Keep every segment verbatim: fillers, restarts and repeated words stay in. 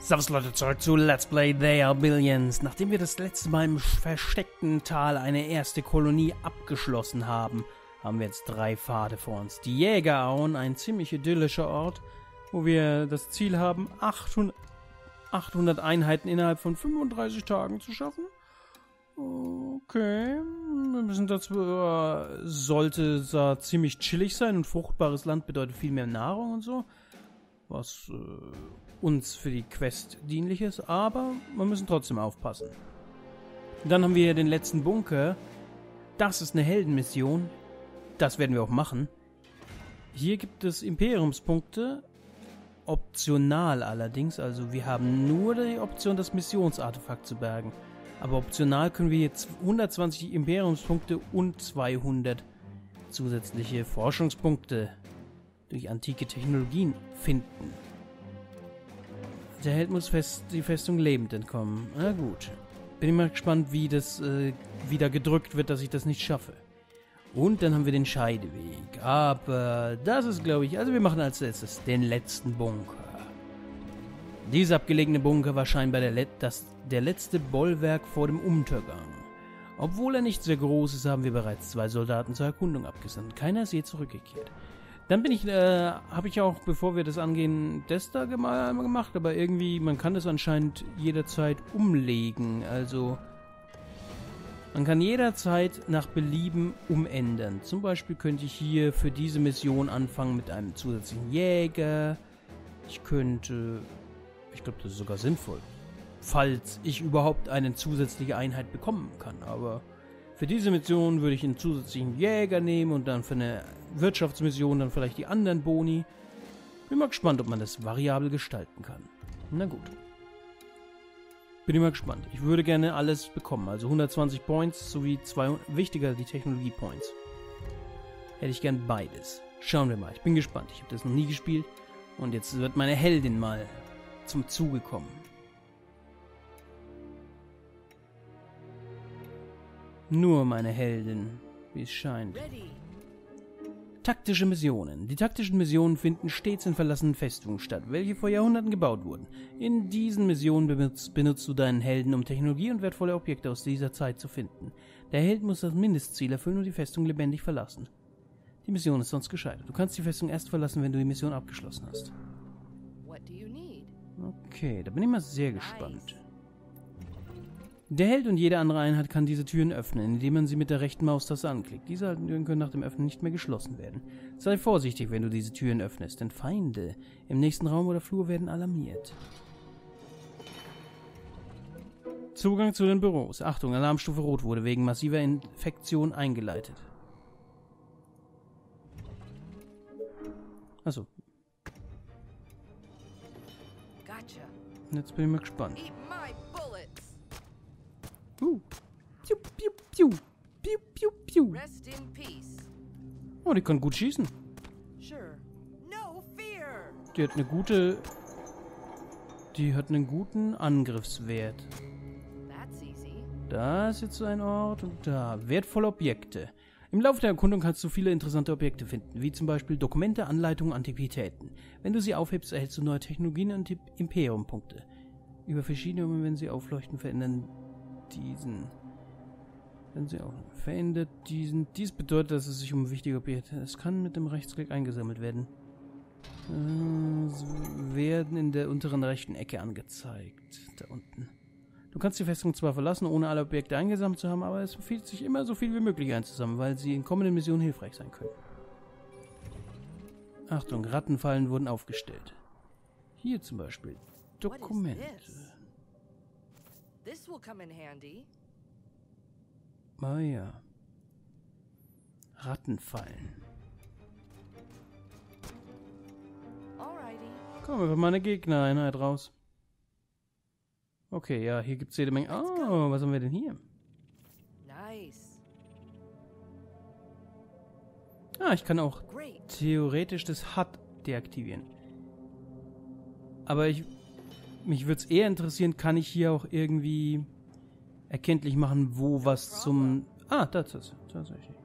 Servus Leute, zurück zu Let's Play They Are Billions. Nachdem wir das letzte Mal im versteckten Tal eine erste Kolonie abgeschlossen haben, haben wir jetzt drei Pfade vor uns. Die Jägerauen, ein ziemlich idyllischer Ort, wo wir das Ziel haben, achthundert Einheiten innerhalb von fünfunddreißig Tagen zu schaffen. Okay, wir müssen dazu, äh, sollte da ziemlich chillig sein und fruchtbares Land bedeutet viel mehr Nahrung und so, was äh, uns für die Quest dienlich ist, aber wir müssen trotzdem aufpassen. Dann haben wir hier den letzten Bunker. Das ist eine Heldenmission. Das werden wir auch machen. Hier gibt es Imperiumspunkte, optional allerdings, also wir haben nur die Option, das Missionsartefakt zu bergen. Aber optional können wir jetzt hundertzwanzig Imperiumspunkte und zweihundert zusätzliche Forschungspunkte durch antike Technologien finden. Der Held muss fest, die Festung lebend entkommen. Na gut. Bin ich mal gespannt, wie das äh, wieder gedrückt wird, dass ich das nicht schaffe. Und dann haben wir den Scheideweg. Aber das ist, glaube ich, also wir machen als letztes den letzten Bunker. Dieser abgelegene Bunker war scheinbar der, Let das, der letzte Bollwerk vor dem Untergang. Obwohl er nicht sehr groß ist, haben wir bereits zwei Soldaten zur Erkundung abgesandt. Keiner ist je zurückgekehrt. Dann bin ich, äh, habe ich auch, bevor wir das angehen, das da mal gemacht, aber irgendwie, man kann das anscheinend jederzeit umlegen, also man kann jederzeit nach Belieben umändern. Zum Beispiel könnte ich hier für diese Mission anfangen mit einem zusätzlichen Jäger. Ich könnte, ich glaube, das ist sogar sinnvoll, falls ich überhaupt eine zusätzliche Einheit bekommen kann, aber für diese Mission würde ich einen zusätzlichen Jäger nehmen und dann für eine Wirtschaftsmission dann vielleicht die anderen Boni. Bin mal gespannt, ob man das variabel gestalten kann. Na gut. Bin ich mal gespannt. Ich würde gerne alles bekommen. Also hundertzwanzig Points sowie zwei, wichtiger die Technologie Points. Hätte ich gern beides. Schauen wir mal. Ich bin gespannt. Ich habe das noch nie gespielt. Und jetzt wird meine Heldin mal zum Zuge kommen. Nur meine Heldin, wie es scheint. Taktische Missionen. Die taktischen Missionen finden stets in verlassenen Festungen statt, welche vor Jahrhunderten gebaut wurden. In diesen Missionen benutzt, benutzt du deinen Helden, um Technologie und wertvolle Objekte aus dieser Zeit zu finden. Der Held muss das Mindestziel erfüllen und die Festung lebendig verlassen. Die Mission ist sonst gescheitert. Du kannst die Festung erst verlassen, wenn du die Mission abgeschlossen hast. Okay, da bin ich mal sehr gespannt. Der Held und jede andere Einheit kann diese Türen öffnen, indem man sie mit der rechten Maustaste anklickt. Diese Türen können nach dem Öffnen nicht mehr geschlossen werden. Sei vorsichtig, wenn du diese Türen öffnest, denn Feinde im nächsten Raum oder Flur werden alarmiert. Zugang zu den Büros. Achtung, Alarmstufe Rot wurde wegen massiver Infektion eingeleitet. Achso. Jetzt bin ich mal gespannt. Uh. Piu, piu, piu. Piu, piu, piu. Oh, die kann gut schießen. Die hat eine gute... Die hat einen guten Angriffswert. Da ist jetzt ein Ort und da. Wertvolle Objekte. Im Laufe der Erkundung kannst du viele interessante Objekte finden, wie zum Beispiel Dokumente, Anleitungen, Antiquitäten. Wenn du sie aufhebst, erhältst du neue Technologien und Imperiumpunkte. Über verschiedene, wenn sie aufleuchten, verändern diesen. Wenn sie auch verändert diesen. Dies bedeutet, dass es sich um wichtige Objekte. Es kann mit dem Rechtsklick eingesammelt werden. Äh, sie werden in der unteren rechten Ecke angezeigt. Da unten. Du kannst die Festung zwar verlassen, ohne alle Objekte eingesammelt zu haben, aber es empfiehlt sich immer so viel wie möglich einzusammeln, weil sie in kommenden Missionen hilfreich sein können. Achtung, Rattenfallen wurden aufgestellt. Hier zum Beispiel. Dokumente. This will come in handy. Ah ja. Rattenfallen. Alrighty. Komm, wir mal eine Gegnereinheit raus. Okay, ja, hier gibt es jede Menge. Oh, was haben wir denn hier? Nice. Ah, ich kann auch theoretisch das H U D deaktivieren. Aber ich... Mich würde es eher interessieren, kann ich hier auch irgendwie erkenntlich machen, wo was zum... Ah, das ist tatsächlich.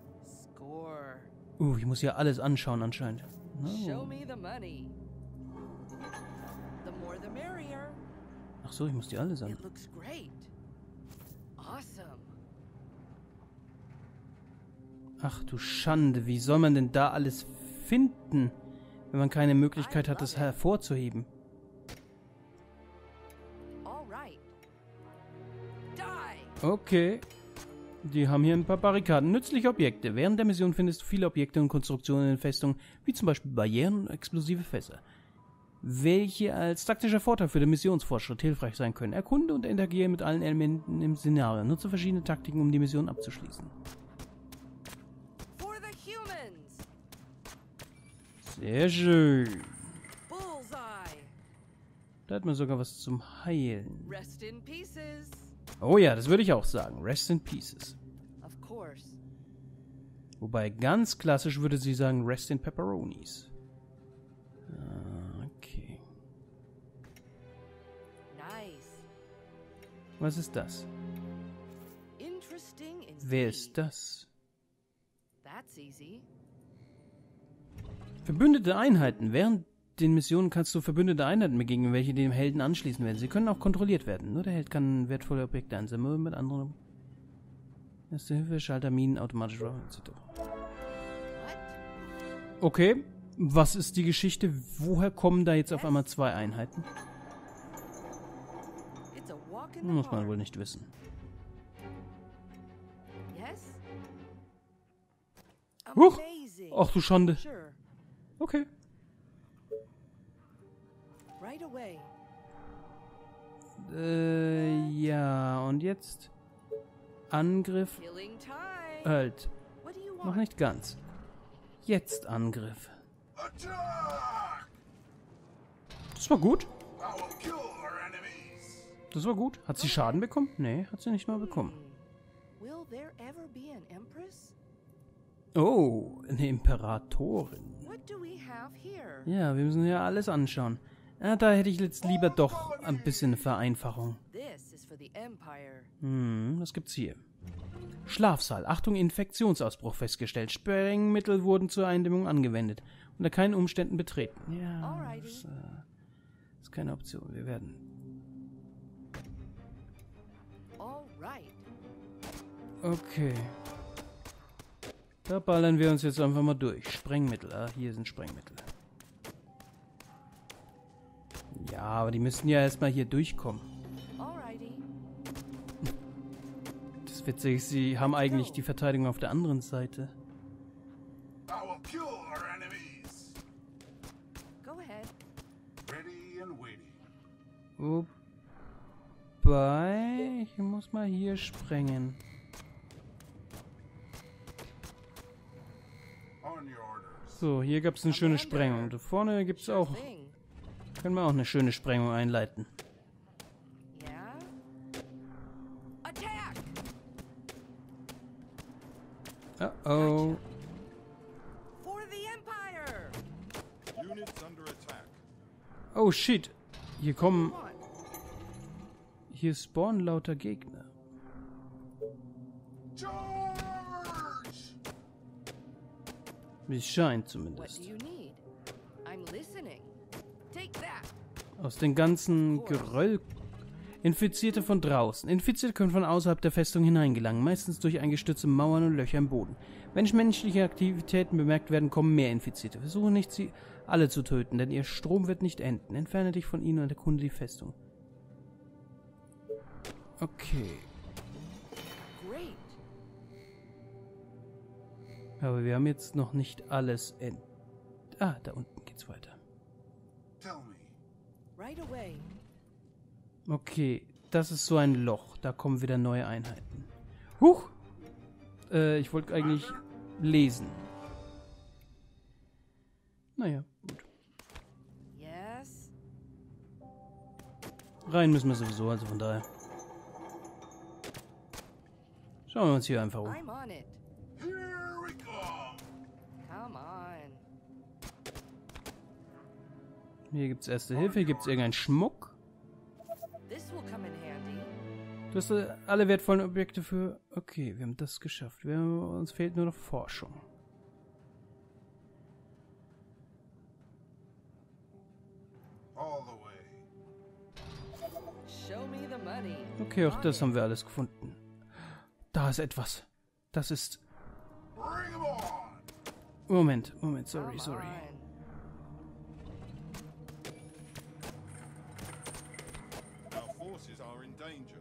Uh, ich muss ja alles anschauen anscheinend. Oh. more the merrier. Ach so, ich muss die alle sammeln. It looks great. Awesome. Ach du Schande, wie soll man denn da alles finden, wenn man keine Möglichkeit hat, das hervorzuheben? All right. Die. Okay. Die haben hier ein paar Barrikaden. Nützliche Objekte. Während der Mission findest du viele Objekte und Konstruktionen in den Festungen, wie zum Beispiel Barrieren und explosive Fässer, welche als taktischer Vorteil für den Missionsfortschritt hilfreich sein können. Erkunde und interagiere mit allen Elementen im Szenario. Nutze verschiedene Taktiken, um die Mission abzuschließen. For the humans. Sehr schön. Bullseye. Da hat man sogar was zum Heilen. Rest in pieces. Oh ja, das würde ich auch sagen. Rest in Pieces. Of course. Wobei ganz klassisch würde sie sagen Rest in Pepperonis. Ah, okay. Nice. Was ist das? Interesting indeed. Wer ist das? That's easy. Verbündete Einheiten. Während den Missionen kannst du verbündete Einheiten begegnen, welche dem Helden anschließen werden. Sie können auch kontrolliert werden. Nur der Held kann wertvolle Objekte einsammeln mit anderen. Erste Hilfe, Schalter, Minen, automatisch et cetera. Okay, was ist die Geschichte? Woher kommen da jetzt auf einmal zwei Einheiten? It's a walk in the Muss man park. wohl nicht wissen. Yes? Huch! Amazing. Ach du Schande. Sure. Okay. Right away. Äh, ja, und jetzt Angriff. Killing time. Halt, What do you noch want? nicht ganz. Jetzt Angriff. Attack! Das war gut. I will kill our enemies. Das war gut. Hat sie Schaden bekommen? Nee, hat sie nicht mal bekommen. Hmm. Will there ever be an empress? Oh, eine Imperatorin. What do we have here? Ja, wir müssen ja alles anschauen. Ja, da hätte ich jetzt lieber doch ein bisschen Vereinfachung. This is for the empire. Hm, was gibt's hier? Schlafsaal. Achtung, Infektionsausbruch festgestellt. Sprengmittel wurden zur Eindämmung angewendet. Unter keinen Umständen betreten. Ja, das äh, ist keine Option. Wir werden... All right. Okay. Da ballern wir uns jetzt einfach mal durch. Sprengmittel. Ah, hier sind Sprengmittel. Ja, aber die müssen ja erstmal hier durchkommen. Alrighty. Das Witzige ist, sie haben eigentlich die Verteidigung auf der anderen Seite. I will kill our enemies. Go ahead. Ready and waiting. Wobei, ich muss mal hier sprengen. On your orders. So, hier gab es eine schöne Sprengung. Da vorne gibt es auch, Thing. können wir auch eine schöne Sprengung einleiten. Yeah? Attack! Oh oh. For the empire! Units under attack. Oh shit. Hier kommen, Come on. hier spawnen lauter Gegner. Charge! Wie es scheint What zumindest. do you need? I'm listening. Take that. Aus den ganzen Geröll. Infizierte von draußen. Infizierte können von außerhalb der Festung hineingelangen, meistens durch eingestürzte Mauern und Löcher im Boden. Wenn menschliche Aktivitäten bemerkt werden, kommen mehr Infizierte. Versuche nicht, sie alle zu töten, denn ihr Strom wird nicht enden. Entferne dich von ihnen und erkunde die Festung. Okay. Great. Aber wir haben jetzt noch nicht alles ent... Ah, da unten geht's weiter. Tell me. Right away. Okay, das ist so ein Loch. Da kommen wieder neue Einheiten. Huch! Äh, ich wollte eigentlich lesen. Naja, gut. Yes? Rein müssen wir sowieso, also von daher. Schauen wir uns hier einfach um. I'm on it. Here we go. Come on. Hier gibt's erste Hilfe, hier gibt's irgendeinen Schmuck. This will come in handy. Du hast äh, alle wertvollen Objekte für... Okay, wir haben das geschafft. Wir haben, uns fehlt nur noch Forschung. All the way. Show me the money. Okay, auch das haben wir alles gefunden. Da ist etwas. Das ist... Bring 'em on! Moment, Moment, sorry, Come sorry. on. Our forces are in danger.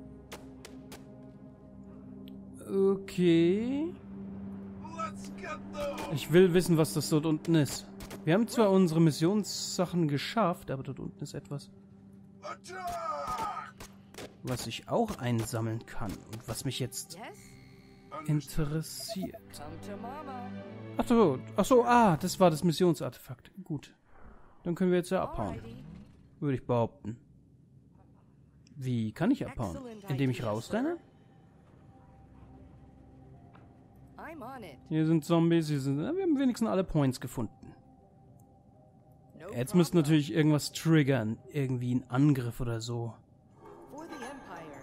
Okay. Let's get those! Ich will wissen, was das dort unten ist. Wir haben zwar unsere Missionssachen geschafft, aber dort unten ist etwas, Attack! was ich auch einsammeln kann und was mich jetzt Yes? interessiert. Come to mama. Ach so, ach so, ah, das war das Missionsartefakt. Gut. Dann können wir jetzt ja abhauen, Alrighty. würde ich behaupten. Wie kann ich abhauen? Indem ich rausrenne? I'm on it. Hier sind Zombies, hier sind... Wir haben wenigstens alle Points gefunden. No Jetzt müsste problem. natürlich irgendwas triggern. Irgendwie ein Angriff oder so. For the Empire.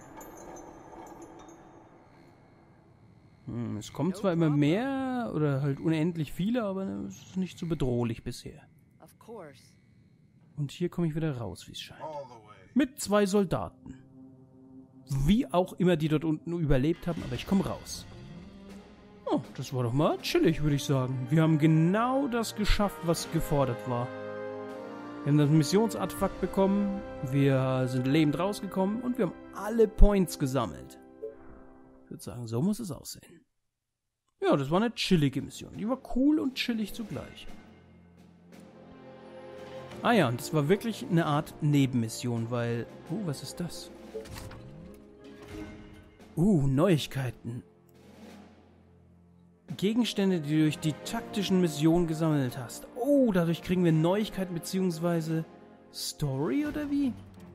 Hm, es kommen zwar immer mehr oder halt unendlich viele, aber es ist nicht so bedrohlich bisher. Of course. Und hier komme ich wieder raus, wie es scheint. All the way. Mit zwei Soldaten. Wie auch immer die dort unten überlebt haben, aber ich komme raus. Oh, das war doch mal chillig, würde ich sagen. Wir haben genau das geschafft, was gefordert war. Wir haben das Missionsartefakt bekommen, wir sind lebend rausgekommen und wir haben alle Points gesammelt. Ich würde sagen, so muss es aussehen. Ja, das war eine chillige Mission. Die war cool und chillig zugleich. Ah ja, und das war wirklich eine Art Nebenmission, weil... Oh, was ist das? Uh, Neuigkeiten. Gegenstände, die du durch die taktischen Missionen gesammelt hast. Oh, dadurch kriegen wir Neuigkeiten bzw. Story oder wie?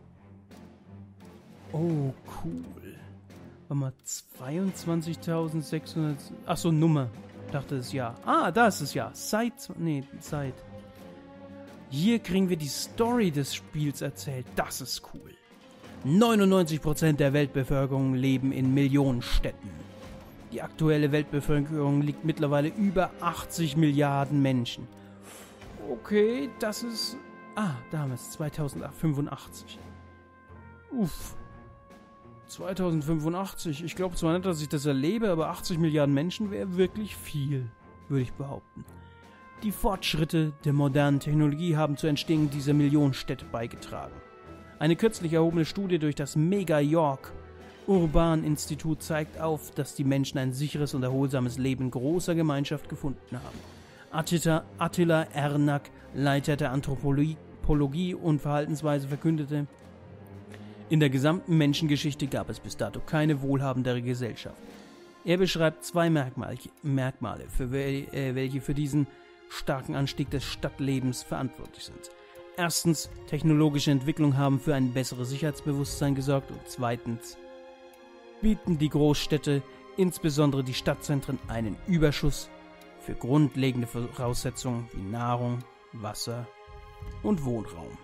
Oh, cool. Warte mal, zweiundzwanzigtausendsechshundert... Achso, Nummer. Dachte es ja. Ah, da ist es ja. Seit... Nee, Seit. Hier kriegen wir die Story des Spiels erzählt. Das ist cool. neunundneunzig Prozent der Weltbevölkerung leben in Millionenstädten. Die aktuelle Weltbevölkerung liegt mittlerweile über achtzig Milliarden Menschen. Okay, das ist... Ah, damals, zweitausendfünfundachtzig. Uff. zweitausendfünfundachtzig. Ich glaube zwar nicht, dass ich das erlebe, aber achtzig Milliarden Menschen wäre wirklich viel, würde ich behaupten. Die Fortschritte der modernen Technologie haben zur Entstehung dieser Millionenstädte beigetragen. Eine kürzlich erhobene Studie durch das Mega York Urban Institut zeigt auf, dass die Menschen ein sicheres und erholsames Leben in großer Gemeinschaft gefunden haben. Attila, Attila Ernak, Leiter der Anthropologie und Verhaltensweise, verkündete: In der gesamten Menschengeschichte gab es bis dato keine wohlhabendere Gesellschaft. Er beschreibt zwei Merkmale, Merkmale für wel, äh, welche für diesen starken Anstieg des Stadtlebens verantwortlich sind. Erstens, technologische Entwicklungen haben für ein besseres Sicherheitsbewusstsein gesorgt und zweitens bieten die Großstädte, insbesondere die Stadtzentren, einen Überschuss für grundlegende Voraussetzungen wie Nahrung, Wasser und Wohnraum.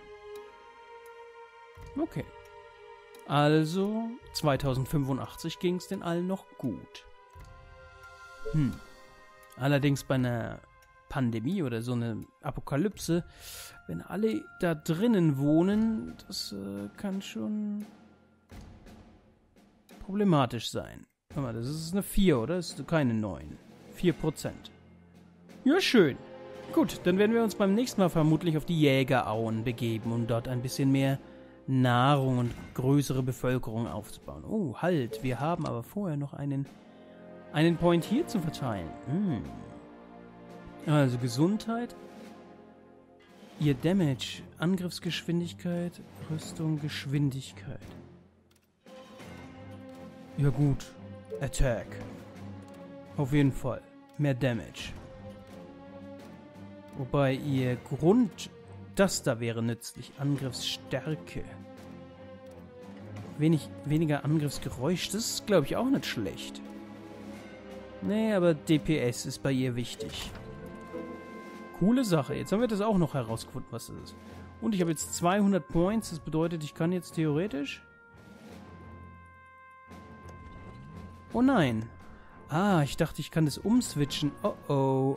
Okay. Also, zweitausendfünfundachtzig ging es den allen noch gut. Hm. Allerdings bei einer Pandemie oder so eine Apokalypse, wenn alle da drinnen wohnen, das äh, kann schon problematisch sein. Guck mal, das ist eine vier, oder? Das ist keine neun. vier Prozent. Ja, schön. Gut, dann werden wir uns beim nächsten Mal vermutlich auf die Jägerauen begeben, um dort ein bisschen mehr Nahrung und größere Bevölkerung aufzubauen. Oh, halt, wir haben aber vorher noch einen, einen Point hier zu verteilen. Hm. Also Gesundheit, ihr Damage, Angriffsgeschwindigkeit, Rüstung, Geschwindigkeit. Ja gut, Attack. Auf jeden Fall, mehr Damage. Wobei ihr Grund, das da wäre nützlich, Angriffsstärke. Wenig, weniger Angriffsgeräusch, das ist glaube ich auch nicht schlecht. Nee, aber D P S ist bei ihr wichtig. Coole Sache. Jetzt haben wir das auch noch herausgefunden, was das ist. Und ich habe jetzt zweihundert Points. Das bedeutet, ich kann jetzt theoretisch... Oh nein. Ah, ich dachte, ich kann das umswitchen. Oh oh.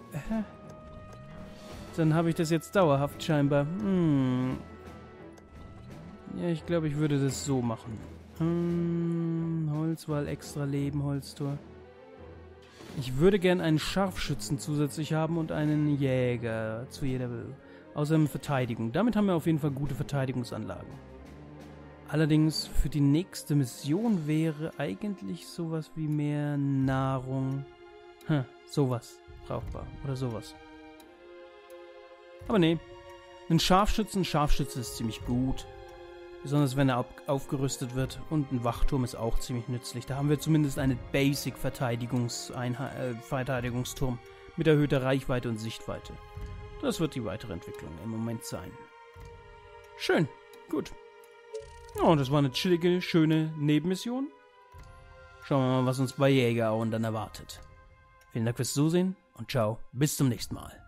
Dann habe ich das jetzt dauerhaft scheinbar. Hm. Ja, ich glaube, ich würde das so machen. Hm, Holzwall, extra Leben, Holztor. Ich würde gern einen Scharfschützen zusätzlich haben und einen Jäger zu jeder Will. Außerdem Verteidigung. Damit haben wir auf jeden Fall gute Verteidigungsanlagen. Allerdings für die nächste Mission wäre eigentlich sowas wie mehr Nahrung. Hm, sowas brauchbar. Oder sowas. Aber nee. Ein Scharfschützen, ein Scharfschütze ist ziemlich gut. Besonders wenn er auf, aufgerüstet wird. Und ein Wachturm ist auch ziemlich nützlich. Da haben wir zumindest einen Basic-Verteidigungsturm äh, Verteidigungsturm mit erhöhter Reichweite und Sichtweite. Das wird die weitere Entwicklung im Moment sein. Schön, gut. Ja, das war eine chillige, schöne Nebenmission. Schauen wir mal, was uns bei Jägerauen dann erwartet. Vielen Dank fürs Zusehen und ciao, bis zum nächsten Mal.